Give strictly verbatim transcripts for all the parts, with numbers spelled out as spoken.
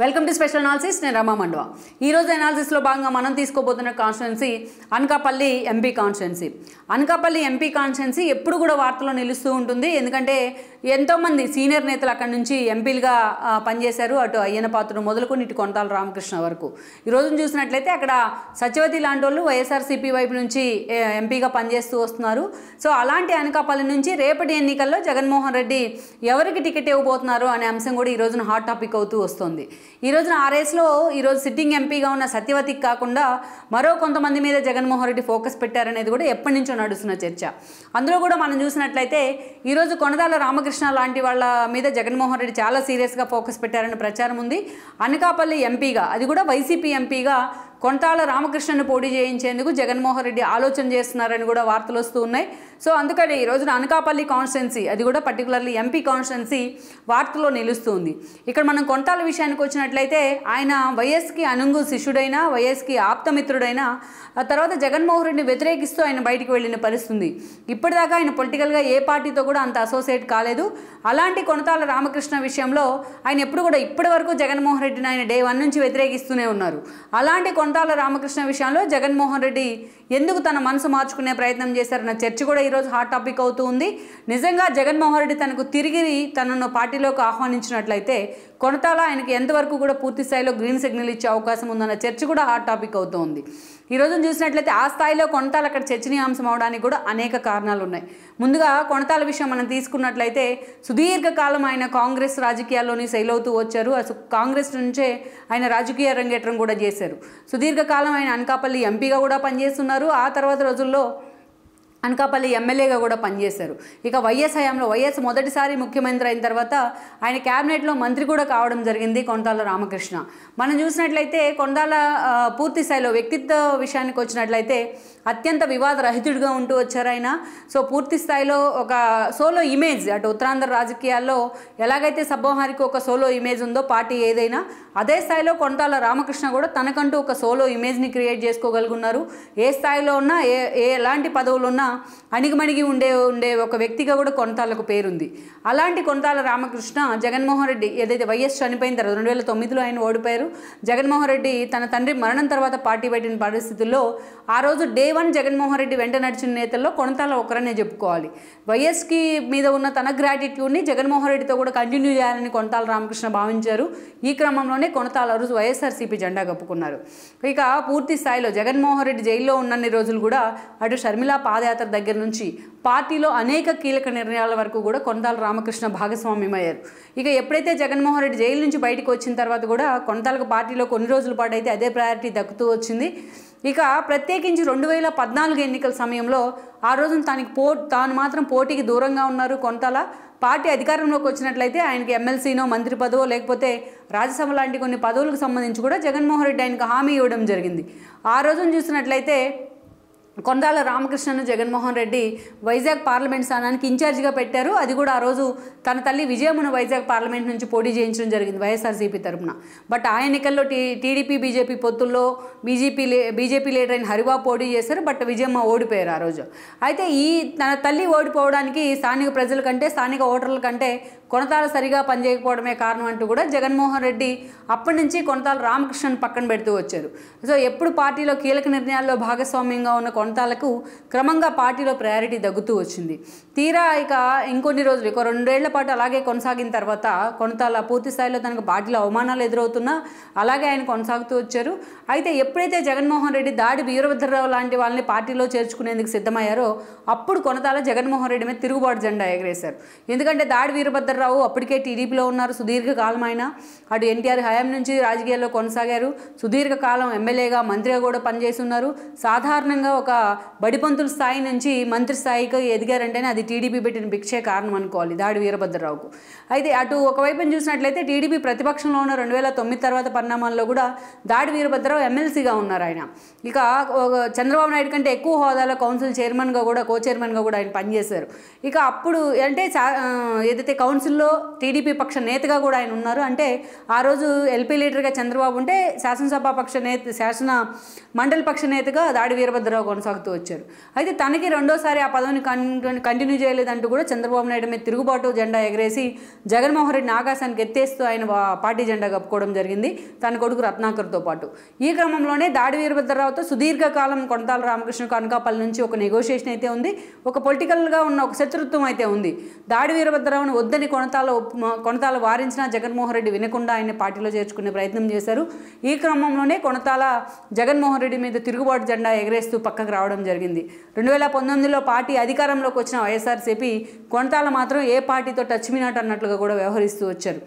Welcome to special analysis. నేను రమా మండవ. ఈరోజు అనాలిసిస్లో భాగంగా మనం తీసుకోబోతున్న constituency Anakapalli MP constituency. Anakapalli MP constituency ఎప్పుడు కూడా వార్తల్లో నిలుస్తూ ఉంటుంది. ఎందుకంటే ఎంతోమంది సీనియర్ నేతలు అక్కడి నుంచి ఎంపీలుగా పనిచేశారు. అటు అయ్యన పాత్రుడు మొదలుకొని ఇటు కొంతాల రామకృష్ణ వరకు. ఈరోజు చూసినట్లయితే అక్కడ సత్యవతి లాంటి వాళ్ళు వైఎస్ఆర్సీపీ వైపు నుంచి ఎంపీగా పనిచేస్తూ వస్తున్నారు. సో అలాంటి అనకాపల్లి నుంచి రేపటి ఎన్నికల్లో జగన్మోహన్ రెడ్డి ఎవరికి టికెట్ ఇవ్వబోతున్నారు అనే అంశం కూడా ఈ రోజున హాట్ టాపిక్ అవుతూ వస్తుంది. ఈ రోజున ఆ రేస్లో ఈరోజు సిట్టింగ్ ఎంపీగా ఉన్న సత్యవతికి కాకుండా మరో కొంతమంది మీద జగన్మోహన్ రెడ్డి ఫోకస్ పెట్టారనేది కూడా ఎప్పటి నుంచో నడుస్తున్న చర్చ. అందులో కూడా మనం చూసినట్లయితే ఈరోజు కొనదాల రామకృష్ణ లాంటి వాళ్ళ మీద జగన్మోహన్ రెడ్డి చాలా సీరియస్గా ఫోకస్ పెట్టారనే ప్రచారం ఉంది. అనకాపల్లి ఎంపీగా, అది కూడా వైసీపీ ఎంపీగా కొంతాల రామకృష్ణను పోటీ చేయించేందుకు జగన్మోహన్ రెడ్డి ఆలోచన చేస్తున్నారని కూడా వార్తలు వస్తూ ఉన్నాయి. సో అందుకని ఈ రోజున అనకాపల్లి కాన్స్టిట్యున్సీ, అది కూడా పర్టికులర్లీ ఎంపీ కాన్స్టిట్యున్సీ వార్తలో నిలుస్తుంది. ఇక్కడ మనం కొంతాల విషయానికి వచ్చినట్లయితే ఆయన వైఎస్కి అనుంగు శిష్యుడైన, వైఎస్కి ఆప్తమిత్రుడైన, ఆ తర్వాత జగన్మోహన్ రెడ్డిని వ్యతిరేకిస్తూ ఆయన బయటికి వెళ్ళిన పరిస్థితుంది. ఇప్పటిదాకా ఆయన పొలిటికల్గా ఏ పార్టీతో కూడా అంత అసోసియేట్ కాలేదు. అలాంటి కొనతాల రామకృష్ణ విషయంలో ఆయన ఎప్పుడు కూడా ఇప్పటి వరకు జగన్మోహన్ రెడ్డిని ఆయన డే వన్ నుంచి వ్యతిరేకిస్తూనే ఉన్నారు. అలాంటి కొంతాల రామకృష్ణ విషయంలో జగన్మోహన్ రెడ్డి ఎందుకు తన మనసు మార్చుకునే ప్రయత్నం చేశారన్న చర్చ కూడా ఈరోజు హాట్ టాపిక్ అవుతూ ఉంది. నిజంగా జగన్మోహన్ రెడ్డి తనకు తిరిగి తనను పార్టీలోకి ఆహ్వానించినట్లయితే కొనతాల ఆయనకి ఎంతవరకు కూడా పూర్తి స్థాయిలో గ్రీన్ సిగ్నల్ ఇచ్చే అవకాశం ఉందన్న చర్చ కూడా హాట్ టాపిక్ అవుతూ ఉంది. ఈ రోజు చూసినట్లయితే ఆ స్థాయిలో కొనతాలు అక్కడ చర్చనీయాంశం అవడానికి కూడా అనేక కారణాలు ఉన్నాయి. ముందుగా కొనతాల విషయం మనం తీసుకున్నట్లయితే సుదీర్ఘకాలం ఆయన కాంగ్రెస్ రాజకీయాల్లోని శైల్ అవుతూ వచ్చారు. అసలు కాంగ్రెస్ నుంచే ఆయన రాజకీయ రంగేట్రం కూడా చేశారు. సుదీర్ఘకాలం ఆయన అనకాపల్లి ఎంపీగా కూడా పనిచేస్తున్నారు. ఆ తర్వాత రోజుల్లో అనకాపల్లి ఎమ్మెల్యేగా కూడా పనిచేశారు. ఇక వైఎస్ హయాంలో వైఎస్ మొదటిసారి ముఖ్యమంత్రి అయిన తర్వాత ఆయన క్యాబినెట్లో మంత్రి కూడా కావడం జరిగింది కొంతాల రామకృష్ణ. మనం చూసినట్లయితే కొంతాల పూర్తి స్థాయిలో వ్యక్తిత్వ విషయానికి వచ్చినట్లయితే అత్యంత వివాద రహితుడిగా ఉంటూ వచ్చారు ఆయన. సో పూర్తి స్థాయిలో ఒక సోలో ఇమేజ్, అటు ఉత్తరాంధ్ర రాజకీయాల్లో ఎలాగైతే సబ్బోహారికి ఒక సోలో ఇమేజ్ ఉందో పార్టీ ఏదైనా, అదే స్థాయిలో కొంతాల రామకృష్ణ కూడా తనకంటూ ఒక సోలో ఇమేజ్ని క్రియేట్ చేసుకోగలుగున్నారు. ఏ స్థాయిలో ఉన్నా, ఏ ఏ ఎలాంటి పదవులు ఉన్నా అణిగిమణిగి ఉండే ఉండే ఒక వ్యక్తిగా కూడా కొంతాలకు పేరుంది. అలాంటి కొంతాల రామకృష్ణ జగన్మోహన్ రెడ్డి ఏదైతే వైఎస్ చనిపోయిన తర్వాత రెండు వేల తొమ్మిదిలో ఆయన ఓడిపోయారు. జగన్మోహన్ రెడ్డి తన తండ్రి మరణం తర్వాత పార్టీ పెట్టిన పరిస్థితుల్లో ఆ రోజు డే వన్ జగన్మోహన్ రెడ్డి వెంట నడిచిన నేతల్లో కొనతాల ఒకరనే చెప్పుకోవాలి. వైఎస్కి మీద ఉన్న తన గ్రాటిట్యూడ్ని జగన్మోహన్ రెడ్డితో కూడా కంటిన్యూ చేయాలని కొంతాల రామకృష్ణ భావించారు. ఈ క్రమంలోనే కొనతాల రోజు వైఎస్ఆర్సీపీ జెండా కప్పుకున్నారు. ఇక పూర్తి స్థాయిలో జగన్మోహన్ రెడ్డి జైల్లో ఉన్నన్ని రోజులు కూడా అటు షర్మిల పాదయాత్ర దగ్గర నుంచి పార్టీలో అనేక కీలక నిర్ణయాల వరకు కూడా కొంతాల రామకృష్ణ భాగస్వామ్యమయ్యారు. ఇక ఎప్పుడైతే జగన్మోహన్ రెడ్డి జైలు నుంచి బయటకు వచ్చిన తర్వాత కూడా కొంతాలకు పార్టీలో కొన్ని రోజుల పాటు అయితే అదే ప్రయారిటీ దక్కుతూ వచ్చింది. ఇక ప్రత్యేకించి రెండు వేల పద్నాలుగు ఎన్నికల సమయంలో ఆ రోజున తనకి పో తాను మాత్రం పోటీకి దూరంగా ఉన్నారు కొంతాల. పార్టీ అధికారంలోకి వచ్చినట్లయితే ఆయనకి ఎమ్మెల్సీనో, మంత్రి పదవో, లేకపోతే రాజ్యసభ లాంటి కొన్ని పదవులకు సంబంధించి కూడా జగన్మోహన్ రెడ్డి ఆయనకు హామీ ఇవ్వడం జరిగింది. ఆ రోజున చూసినట్లయితే కొందాల రామకృష్ణను జగన్మోహన్ రెడ్డి వైజాగ్ పార్లమెంట్ స్థానానికి ఇన్ఛార్జిగా పెట్టారు. అది కూడా ఆ రోజు తన తల్లి విజయమ్మను వైజాగ్ పార్లమెంట్ నుంచి పోటీ చేయించడం జరిగింది వైఎస్ఆర్సీపీ తరఫున. బట్ ఆ ఎన్నికల్లో టీ టీడీపీ బీజేపీ పొత్తుల్లో బీజేపీ బీజేపీ లీడర్ అయిన హరిబాబు పోటీ చేశారు. బట్ విజయమ్మ ఓడిపోయారు ఆ రోజు. అయితే ఈ తన తల్లి ఓడిపోవడానికి స్థానిక ప్రజల కంటే, స్థానిక ఓటర్ల కంటే కొనతాల సరిగా పనిచేయకపోవడమే కారణం అంటూ కూడా జగన్మోహన్ రెడ్డి అప్పటి నుంచి కొనతాల రామకృష్ణను పక్కన పెడుతూ వచ్చారు. సో ఎప్పుడు పార్టీలో కీలక నిర్ణయాల్లో భాగస్వామ్యంగా ఉన్న కొనతాలకు క్రమంగా పార్టీలో ప్రయారిటీ తగ్గుతూ వచ్చింది. తీరా ఇక ఇంకొన్ని రోజులు, ఇక రెండేళ్ల పాటు అలాగే కొనసాగిన తర్వాత కొనతాల పూర్తి స్థాయిలో తనకు పార్టీలో అవమానాలు ఎదురవుతున్నా అలాగే ఆయన కొనసాగుతూ వచ్చారు. అయితే ఎప్పుడైతే జగన్మోహన్ రెడ్డి దాడి వీరభద్రరావు లాంటి వాళ్ళని పార్టీలో చేర్చుకునేందుకు సిద్ధమయ్యారో అప్పుడు కొనతాల జగన్మోహన్ రెడ్డి మీద తిరుగుబాటు జెండా ఎగరేశారు. ఎందుకంటే దాడి వీరభద్రరావు అప్పటికే టీడీపీలో ఉన్నారు సుదీర్ఘకాలం. ఆయన అటు ఎన్టీఆర్ హయాం నుంచి రాజకీయాల్లో కొనసాగారు. సుదీర్ఘకాలం ఎమ్మెల్యేగా, మంత్రిగా కూడా పనిచేసి ఉన్నారు. సాధారణంగా ఒక బడిపంతుల స్థాయి నుంచి మంత్రి స్థాయికి ఎదిగారంటేనే అది టీడీపీ పెట్టిన భిక్షే కారణం అనుకోవాలి దాడి వీరభద్రరావుకు. అయితే అటు ఒకవైపు చూసినట్లయితే టీడీపీ ప్రతిపక్షంలో ఉన్న రెండు వేల తొమ్మిది తర్వాత పరిణామాల్లో కూడా దాడి వీరభద్రరావు ఎమ్మెల్సీగా ఉన్నారు ఆయన. ఇక చంద్రబాబు నాయుడు కంటే ఎక్కువ హోదాలో కౌన్సిల్ చైర్మన్గా కూడా, కో చైర్మన్గా కూడా ఆయన పనిచేశారు. ఇక అప్పుడు అంటే ఏదైతే కౌన్సిల్ కౌన్సిల్లో టీడీపీ పక్ష నేతగా కూడా ఆయన ఉన్నారు. అంటే ఆ రోజు ఎల్పీ లీడర్గా చంద్రబాబు ఉంటే శాసనసభ పక్ష నేత శాసన మండలి పక్ష నేతగా దాడి వీరభద్రరావు కొనసాగుతూ వచ్చారు. అయితే తనకి రెండోసారి ఆ పదవిని కంటిన్యూ చేయలేదంటూ కూడా చంద్రబాబు నాయుడు మీద తిరుగుబాటు జెండా ఎగరేసి జగన్మోహన్ రెడ్డిని ఆకాశానికి ఎత్తేస్తూ ఆయన పార్టీ జెండా కప్పుకోవడం జరిగింది తన కొడుకు రత్నాకర్తో పాటు. ఈ క్రమంలోనే దాడి వీరభద్రరావుతో సుదీర్ఘకాలం కొనతాల రామకృష్ణకు అనకాపల్లి నుంచి ఒక నెగోషియేషన్ అయితే ఉంది, ఒక పొలిటికల్గా ఉన్న ఒక శత్రుత్వం అయితే ఉంది. దాడి వీరభద్రరావును వద్దని కొనతాల కొనతాల వారించిన జగన్మోహన్ రెడ్డి వినకుండా ఆయన పార్టీలో చేర్చుకునే ప్రయత్నం చేశారు. ఈ క్రమంలోనే కొనతాల జగన్మోహన్ రెడ్డి మీద తిరుగుబాటు జెండా ఎగరేస్తూ పక్కకు రావడం జరిగింది. రెండు వేల పంతొమ్మిదిలో పార్టీ అధికారంలోకి వచ్చిన వైఎస్ఆర్సీపీ కొనతాల మాత్రం ఏ పార్టీతో టచ్ మీ నాట్ అన్నట్లుగా కూడా వ్యవహరిస్తూ వచ్చారు.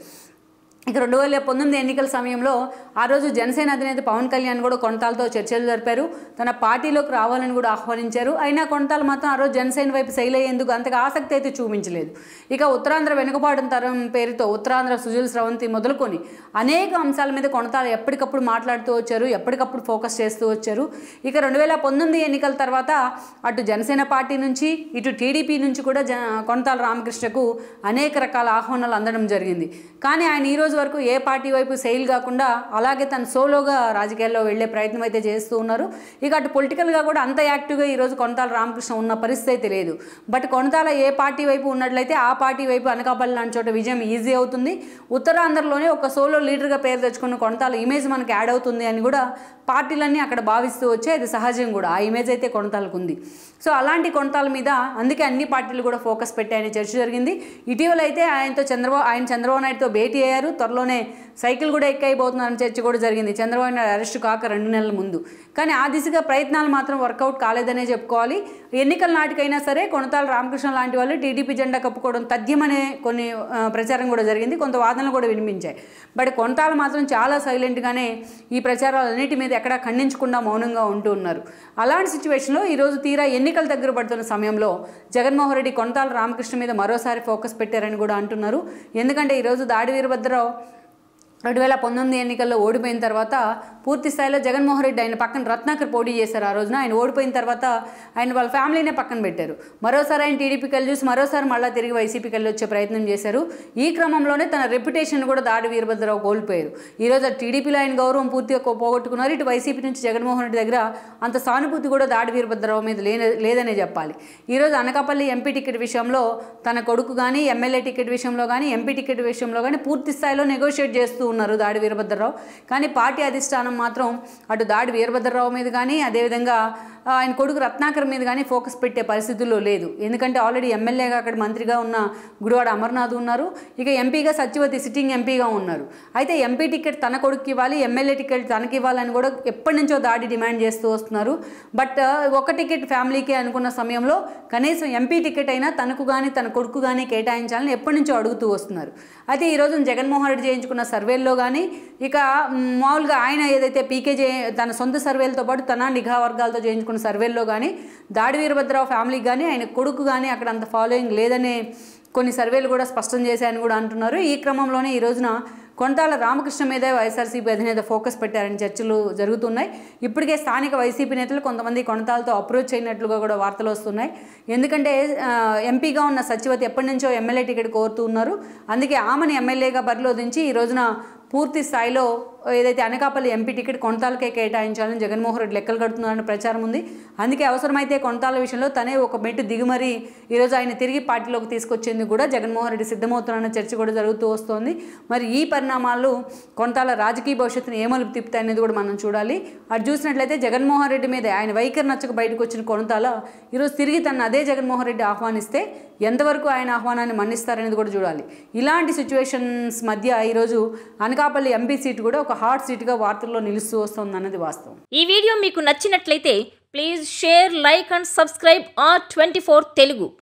ఇక రెండు వేల పంతొమ్మిది ఎన్నికల సమయంలో ఆ రోజు జనసేన అధినేత పవన్ కళ్యాణ్ కూడా కొనతాలతో చర్చలు జరిపారు, తన పార్టీలోకి రావాలని కూడా ఆహ్వానించారు. అయినా కొనతాల మాత్రం ఆ రోజు జనసేన వైపు శైలి అయ్యేందుకు అంతగా ఆసక్తి అయితే చూపించలేదు. ఇక ఉత్తరాంధ్ర వెనుకబాటు తరం పేరుతో ఉత్తరాంధ్ర సుజల్ స్రవంతి మొదలుకొని అనేక అంశాల మీద కొనతాల ఎప్పటికప్పుడు మాట్లాడుతూ వచ్చారు, ఎప్పటికప్పుడు ఫోకస్ చేస్తూ వచ్చారు. ఇక రెండు వేల పంతొమ్మిది ఎన్నికల తర్వాత అటు జనసేన పార్టీ నుంచి ఇటు టీడీపీ నుంచి కూడా జ కొనతాల రామకృష్ణకు అనేక రకాల ఆహ్వానాలు అందడం జరిగింది. కానీ ఆయన ఈరోజు వరకు ఏ పార్టీ వైపు సెయిల్ కాకుండా అలాగే తను సోలోగా రాజకీయాల్లో వెళ్లే ప్రయత్నం అయితే చేస్తూ ఉన్నారు. ఇక అటు పొలిటికల్గా కూడా అంత యాక్టివ్గా ఈరోజు కొనతాల రామకృష్ణ ఉన్న పరిస్థితి అయితే లేదు. బట్ కొనతాల ఏ పార్టీ వైపు ఉన్నట్లయితే ఆ పార్టీ వైపు అనకాపల్లి లాంటి చోట విజయం ఈజీ అవుతుంది. ఉత్తరాంధ్రలోనే ఒక సోలో లీడర్గా పేరు తెచ్చుకున్న కొనతాల ఇమేజ్ మనకి యాడ్ అవుతుంది అని కూడా పార్టీలన్నీ అక్కడ భావిస్తూ వచ్చే అది సహజం కూడా, ఆ ఇమేజ్ అయితే కొనతాలకు ఉంది. సో అలాంటి కొనతాల మీద అందుకే అన్ని పార్టీలు కూడా ఫోకస్ పెట్టాయని చర్చ జరిగింది. ఇటీవల అయితే ఆయనతో చంద్రబాబు ఆయన చంద్రబాబు నాయుడుతో భేటీ అయ్యారు, త్వరలోనే సైకిల్ కూడా ఎక్కైపోతున్నారని చర్చ కూడా జరిగింది చంద్రబాబు నాయుడు అరెస్టు కాక రెండు నెలల ముందు. కానీ ఆ దిశగా ప్రయత్నాలు మాత్రం వర్కౌట్ కాలేదనే చెప్పుకోవాలి. ఎన్నికల నాటికైనా సరే కొనతాల రామకృష్ణ లాంటి వాళ్ళు టీడీపీ జెండా కప్పుకోవడం తథ్యమనే కొన్ని ప్రచారం కూడా జరిగింది, కొంత వాదనలు కూడా వినిపించాయి. బట్ కొనతాల మాత్రం చాలా సైలెంట్గానే ఈ ప్రచారాలన్నిటి మీద ఎక్కడా ఖండించకుండా మౌనంగా ఉంటూ ఉన్నారు. అలాంటి సిచ్యువేషన్లో ఈరోజు తీరా ఎన్నికలు దగ్గర పడుతున్న సమయంలో జగన్మోహన్ రెడ్డి కొనతాల రామకృష్ణ మీద మరోసారి ఫోకస్ పెట్టారని కూడా అంటున్నారు. ఎందుకంటే ఈరోజు దాడి వీరభద్రరావు రెండు వేల పంతొమ్మిది ఎన్నికల్లో ఓడిపోయిన తర్వాత పూర్తి స్థాయిలో జగన్మోహన్ రెడ్డి ఆయన పక్కన రత్నాకర్ పోటీ చేశారు. ఆ రోజున ఆయన ఓడిపోయిన తర్వాత ఆయన వాళ్ళ ఫ్యామిలీనే పక్కన పెట్టారు. మరోసారి ఆయన టీడీపీకి వెళ్ళి చూసి మరోసారి మళ్ళీ తిరిగి వైసీపీకి వెళ్ళి వచ్చే ప్రయత్నం చేశారు. ఈ క్రమంలోనే తన రెప్యుటేషన్ కూడా దాడి వీరభద్రరావు కోల్పోయారు. ఈరోజు అటు ఆయన గౌరవం పూర్తిగా పోగొట్టుకున్నారు. ఇటు వైసీపీ నుంచి జగన్మోహన్ రెడ్డి దగ్గర అంత సానుభూతి కూడా దాడి వీరభద్రరావు మీద లేనే లేదనే చెప్పాలి. ఈరోజు అనకాపల్లి ఎంపీ టికెట్ విషయంలో తన కొడుకు కానీ ఎమ్మెల్యే టికెట్ విషయంలో కానీ ఎంపీ టికెట్ విషయంలో కానీ పూర్తి స్థాయిలో నెగోషియేట్ చేస్తూ ఉన్నారు దాడి వీరభద్రరావు. కానీ పార్టీ అధిష్టానం మాత్రం అటు దాడి వీరభద్రరావు మీద కానీ అదేవిధంగా ఆయన కొడుకు రత్నాకర్ మీద కానీ ఫోకస్ పెట్టే పరిస్థితుల్లో లేదు. ఎందుకంటే ఆల్రెడీ ఎమ్మెల్యేగా అక్కడ మంత్రిగా ఉన్న గుడివాడ అమర్నాథ్ ఉన్నారు, ఇక ఎంపీగా సత్యవతి సిట్టింగ్ ఎంపీగా ఉన్నారు. అయితే ఎంపీ టికెట్ తన కొడుకు ఇవ్వాలి, ఎమ్మెల్యే టికెట్ తనకి ఇవ్వాలని కూడా ఎప్పటి నుంచో దాడి డిమాండ్ చేస్తూ వస్తున్నారు. బట్ ఒక టికెట్ ఫ్యామిలీకి అనుకున్న సమయంలో కనీసం ఎంపీ టికెట్ అయినా తనకు కానీ తన కొడుకు కానీ కేటాయించాలని ఎప్పటి నుంచో అడుగుతూ వస్తున్నారు. అయితే ఈరోజు జగన్మోహన్ రెడ్డి చేయించుకున్న సర్వేల్లో కానీ ఇక మామూలుగా ఆయన ఏదైతే పీకే చే తన సొంత సర్వేలతో పాటు తన నిఘా వర్గాలతో చేయించుకున్న సర్వేల్లో కానీ దాడి వీరభద్రరావు ఫ్యామిలీకి కానీ ఆయన కొడుకు కానీ అక్కడ అంత ఫాలోయింగ్ లేదనే కొన్ని సర్వేలు కూడా స్పష్టం చేశాయని కూడా అంటున్నారు. ఈ క్రమంలోనే ఈ రోజున కొనతాల రామకృష్ణ మీదే వైఎస్ఆర్సీపీ అధినేత ఫోకస్ పెట్టారని చర్చలు జరుగుతున్నాయి. ఇప్పటికే స్థానిక వైసీపీ నేతలు కొంతమంది కొనతాలతో అప్రోచ్ అయినట్లుగా కూడా వార్తలు వస్తున్నాయి. ఎందుకంటే ఎంపీగా ఉన్న సత్యవతి ఎప్పటి నుంచో ఎమ్మెల్యే టికెట్ కోరుతూ ఉన్నారు. అందుకే ఆమెను ఎమ్మెల్యేగా బరిలో దించి ఈ రోజున పూర్తి స్థాయిలో ఏదైతే అనకాపల్లి ఎంపీ టికెట్ కొనతాలకే కేటాయించాలని జగన్మోహన్ రెడ్డి లెక్కలు కడుతున్నారని ప్రచారం ఉంది. అందుకే అవసరమైతే కొనతాల విషయంలో తనే ఒక మెట్టు దిగుమరి ఈరోజు ఆయన తిరిగి పార్టీలోకి తీసుకొచ్చేందుకు కూడా జగన్మోహన్ రెడ్డి సిద్ధమవుతున్నారన్న చర్చ కూడా జరుగుతూ వస్తోంది. మరి ఈ పరిణామాలు కొనతాల రాజకీయ భవిష్యత్తును ఏ మలుపు తిప్పుతాయి అనేది కూడా మనం చూడాలి. అటు చూసినట్లయితే జగన్మోహన్ రెడ్డి మీద ఆయన వైఖరి నచ్చక బయటకు వచ్చిన కొనతాల ఈరోజు తిరిగి తన అదే జగన్మోహన్ రెడ్డి ఆహ్వానిస్తే ఎంతవరకు ఆయన ఆహ్వానాన్ని మన్నిస్తారనేది కూడా చూడాలి. ఇలాంటి సిచ్యువేషన్స్ మధ్య ఈరోజు అనకాపల్లి ఎంపీ సీటు కూడా ఒక హాట్ సీటుగా వార్తల్లో నిలుస్తూ వస్తుంది అన్నది వాస్తవం. ఈ వీడియో మీకు నచ్చినట్లయితే please share, like and subscribe R twenty four Telugu.